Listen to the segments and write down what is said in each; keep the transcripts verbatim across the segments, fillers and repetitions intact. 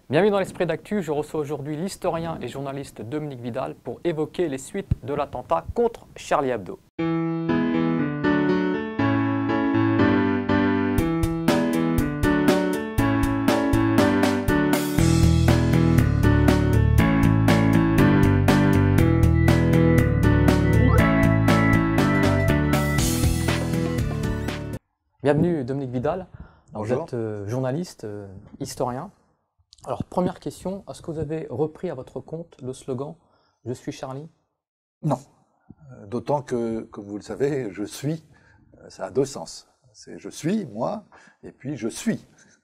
Bienvenue dans l'Esprit d'Actu, je reçois aujourd'hui l'historien et journaliste Dominique Vidal pour évoquer les suites de l'attentat contre Charlie Hebdo. Bienvenue Dominique Vidal. Alors, vous êtes euh, journaliste, euh, historien. Alors, première question, est-ce que vous avez repris à votre compte le slogan « Je suis Charlie » ? Non. Euh, D'autant que, comme vous le savez, je suis, euh, ça a deux sens. C'est je suis, moi, et puis je suis.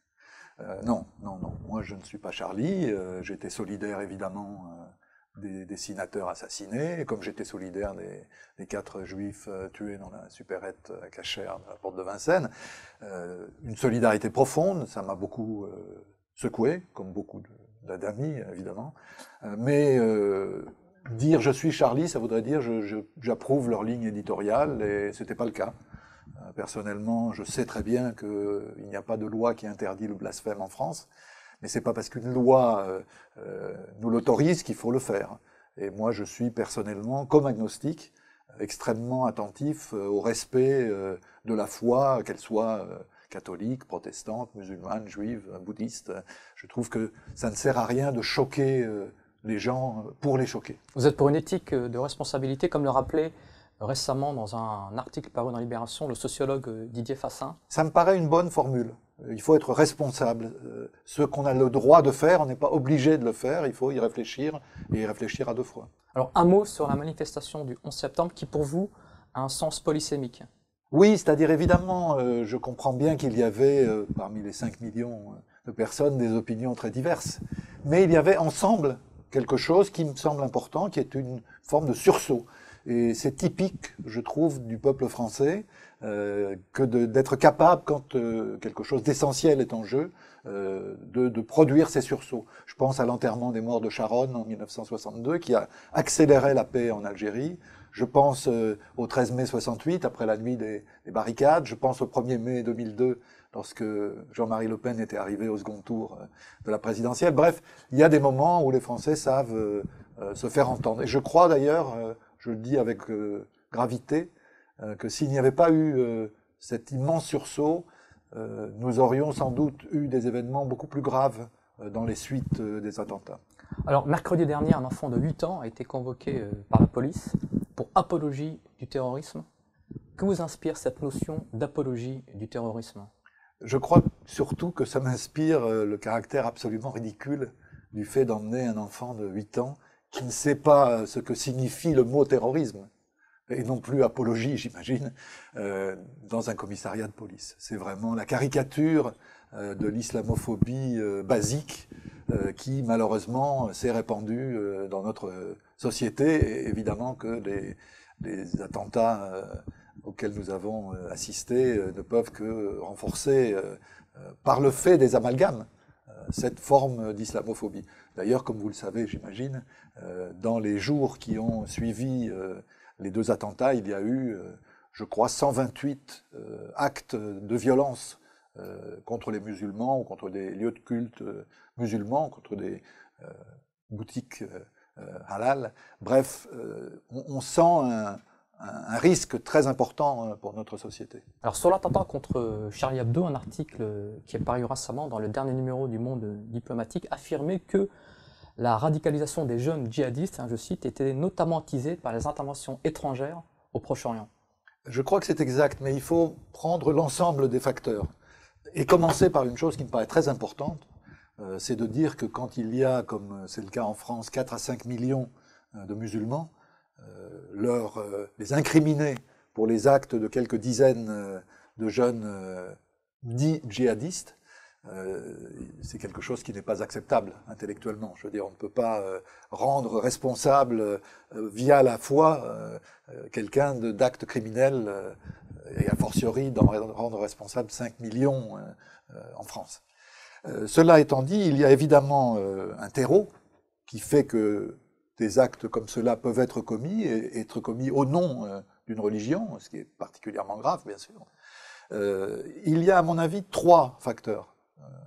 Euh, non, non, non. Moi, je ne suis pas Charlie. Euh, j'étais solidaire, évidemment, euh, des dessinateurs assassinés, comme j'étais solidaire des, des quatre juifs euh, tués dans la supérette euh, cachère de la porte de Vincennes. Euh, une solidarité profonde, ça m'a beaucoup euh, secoué, comme beaucoup d'amis, évidemment. Euh, mais euh, dire je suis Charlie, ça voudrait dire je, je, j'approuve leur ligne éditoriale, et c'était pas le cas. Euh, personnellement, je sais très bien qu'il n'y a pas de loi qui interdit le blasphème en France, mais c'est pas parce qu'une loi euh, euh, nous l'autorise qu'il faut le faire. Et moi, je suis personnellement, comme agnostique, extrêmement attentif euh, au respect euh, de la foi, qu'elle soit euh, catholique, protestante, musulmane, juive, bouddhiste. Je trouve que ça ne sert à rien de choquer euh, les gens pour les choquer. Vous êtes pour une éthique de responsabilité, comme le rappelait récemment dans un article paru dans Libération le sociologue Didier Fassin. Ça me paraît une bonne formule. Il faut être responsable. Ce qu'on a le droit de faire, on n'est pas obligé de le faire, il faut y réfléchir, et y réfléchir à deux fois. Alors un mot sur la manifestation du onze septembre qui pour vous a un sens polysémique. Oui, c'est-à-dire évidemment, euh, je comprends bien qu'il y avait euh, parmi les cinq millions de personnes des opinions très diverses, mais il y avait ensemble quelque chose qui me semble important, qui est une forme de sursaut. Et c'est typique, je trouve, du peuple français, euh, que d'être capable, quand euh, quelque chose d'essentiel est en jeu, euh, de, de produire ces sursauts. Je pense à l'enterrement des morts de Charonne en mille neuf cent soixante-deux, qui a accéléré la paix en Algérie. Je pense euh, au treize mai soixante-huit, après la nuit des, des barricades. Je pense au premier mai deux mille deux, lorsque Jean-Marie Le Pen était arrivé au second tour de la présidentielle. Bref, il y a des moments où les Français savent euh, euh, se faire entendre. Et je crois d'ailleurs, euh, je le dis avec euh, gravité, euh, que s'il n'y avait pas eu euh, cet immense sursaut, euh, nous aurions sans doute eu des événements beaucoup plus graves euh, dans les suites euh, des attentats. Alors, mercredi dernier, un enfant de huit ans a été convoqué euh, par la police pour apologie du terrorisme. Que vous inspire cette notion d'apologie du terrorisme ? Je crois surtout que ça m'inspire euh, le caractère absolument ridicule du fait d'emmener un enfant de huit ans qui ne sait pas ce que signifie le mot terrorisme, et non plus apologie, j'imagine, euh, dans un commissariat de police. C'est vraiment la caricature euh, de l'islamophobie euh, basique euh, qui, malheureusement, s'est répandue euh, dans notre société, et évidemment que les, les attentats euh, auxquels nous avons euh, assisté euh, ne peuvent que renforcer, euh, euh, par le fait des amalgames, cette forme d'islamophobie. D'ailleurs, comme vous le savez, j'imagine, euh, dans les jours qui ont suivi euh, les deux attentats, il y a eu, euh, je crois, cent vingt-huit euh, actes de violence euh, contre les musulmans ou contre des lieux de culte euh, musulmans, contre des euh, boutiques euh, halal. Bref, euh, on, on sent un, un risque très important pour notre société. Alors sur l'attentat contre Charlie Hebdo, un article qui est paru récemment dans le dernier numéro du Monde diplomatique affirmait que la radicalisation des jeunes djihadistes, hein, je cite, était notamment attisée par les interventions étrangères au Proche-Orient. Je crois que c'est exact, mais il faut prendre l'ensemble des facteurs. Et commencer par une chose qui me paraît très importante, euh, c'est de dire que quand il y a, comme c'est le cas en France, quatre à cinq millions de musulmans, Euh, leur, euh, les incriminer pour les actes de quelques dizaines euh, de jeunes euh, dits djihadistes, euh, c'est quelque chose qui n'est pas acceptable intellectuellement. Je veux dire, on ne peut pas euh, rendre responsable euh, via la foi euh, quelqu'un d'actes criminels euh, et a fortiori d'en rendre responsable cinq millions euh, euh, en France. Euh, cela étant dit, il y a évidemment euh, un terreau qui fait que des actes comme cela peuvent être commis, et être commis au nom euh, d'une religion, ce qui est particulièrement grave, bien sûr. Euh, il y a, à mon avis, trois facteurs. Euh,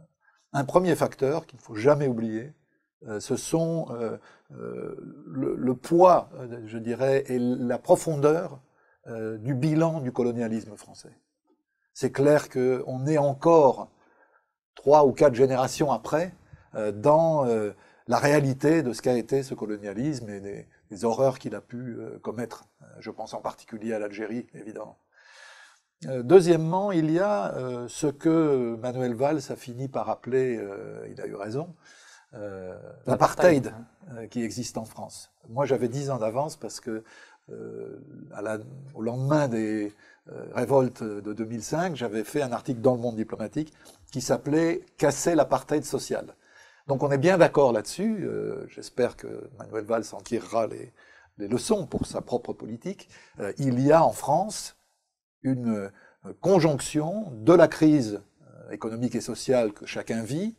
Un premier facteur qu'il ne faut jamais oublier, euh, ce sont euh, euh, le, le poids, euh, je dirais, et la profondeur euh, du bilan du colonialisme français. C'est clair qu'on est encore trois ou quatre générations après euh, dans euh, la réalité de ce qu'a été ce colonialisme et des, des horreurs qu'il a pu euh, commettre. Je pense en particulier à l'Algérie, évidemment. Euh, deuxièmement, il y a euh, ce que Manuel Valls a fini par appeler, euh, il a eu raison, euh, l'apartheid euh, qui existe en France. Moi, j'avais dix ans d'avance parce que euh, à la, au lendemain des euh, révoltes de deux mille cinq, j'avais fait un article dans Le Monde diplomatique qui s'appelait « Casser l'apartheid social ». Donc on est bien d'accord là-dessus. Euh, J'espère que Manuel Valls en tirera les, les leçons pour sa propre politique. Euh, il y a en France une conjonction de la crise économique et sociale que chacun vit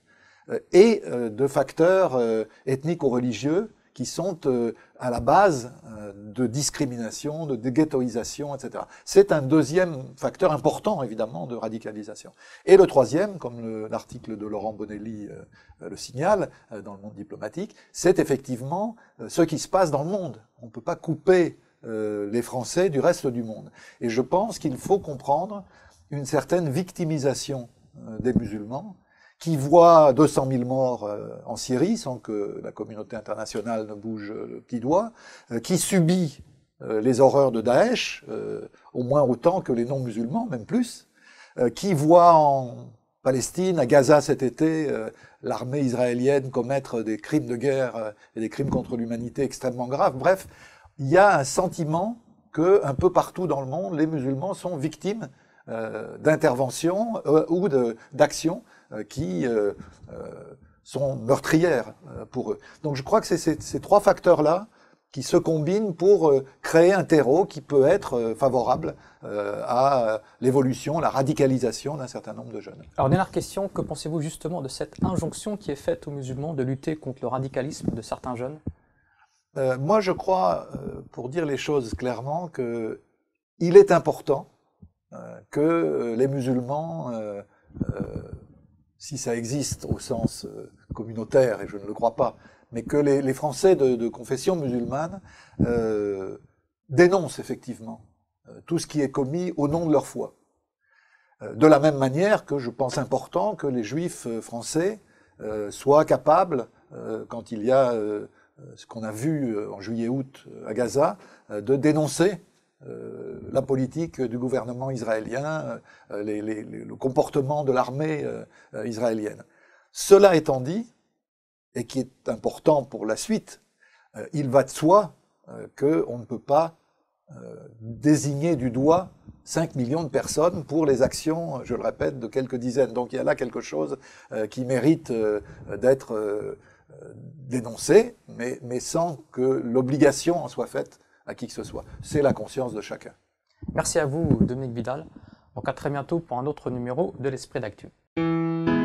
et de facteurs ethniques ou religieux qui sont à la base de discrimination, de ghettoisation, et cetera. C'est un deuxième facteur important, évidemment, de radicalisation. Et le troisième, comme l'article de Laurent Bonelli le signale dans Le Monde diplomatique, c'est effectivement ce qui se passe dans le monde. On ne peut pas couper Euh, les Français du reste du monde. Et je pense qu'il faut comprendre une certaine victimisation euh, des musulmans qui voient deux cent mille morts euh, en Syrie sans que la communauté internationale ne bouge le petit doigt, euh, qui subit euh, les horreurs de Daesh, euh, au moins autant que les non-musulmans, même plus, euh, qui voit en Palestine, à Gaza cet été, euh, l'armée israélienne commettre des crimes de guerre euh, et des crimes contre l'humanité extrêmement graves. Bref, il y a un sentiment que, un peu partout dans le monde, les musulmans sont victimes euh, d'interventions euh, ou d'actions euh, qui euh, euh, sont meurtrières euh, pour eux. Donc je crois que c'est ces, ces trois facteurs-là qui se combinent pour euh, créer un terreau qui peut être euh, favorable euh, à l'évolution, la radicalisation d'un certain nombre de jeunes. Alors dernière question, que pensez-vous justement de cette injonction qui est faite aux musulmans de lutter contre le radicalisme de certains jeunes ? Euh, moi, je crois, euh, pour dire les choses clairement, que il est important euh, que les musulmans, euh, euh, si ça existe au sens euh, communautaire, et je ne le crois pas, mais que les, les Français de, de confession musulmane euh, dénoncent effectivement euh, tout ce qui est commis au nom de leur foi. Euh, de la même manière que je pense important que les Juifs français euh, soient capables, euh, quand il y a euh, ce qu'on a vu en juillet-août à Gaza, de dénoncer euh, la politique du gouvernement israélien, euh, les, les, le comportement de l'armée euh, israélienne. Cela étant dit, et qui est important pour la suite, euh, il va de soi euh, qu'on ne peut pas euh, désigner du doigt cinq millions de personnes pour les actions, je le répète, de quelques dizaines. Donc il y a là quelque chose euh, qui mérite euh, d'être euh, dénoncé, mais, mais sans que l'obligation en soit faite à qui que ce soit. C'est la conscience de chacun. Merci à vous, Dominique Vidal. Donc à très bientôt pour un autre numéro de l'Esprit d'Actu.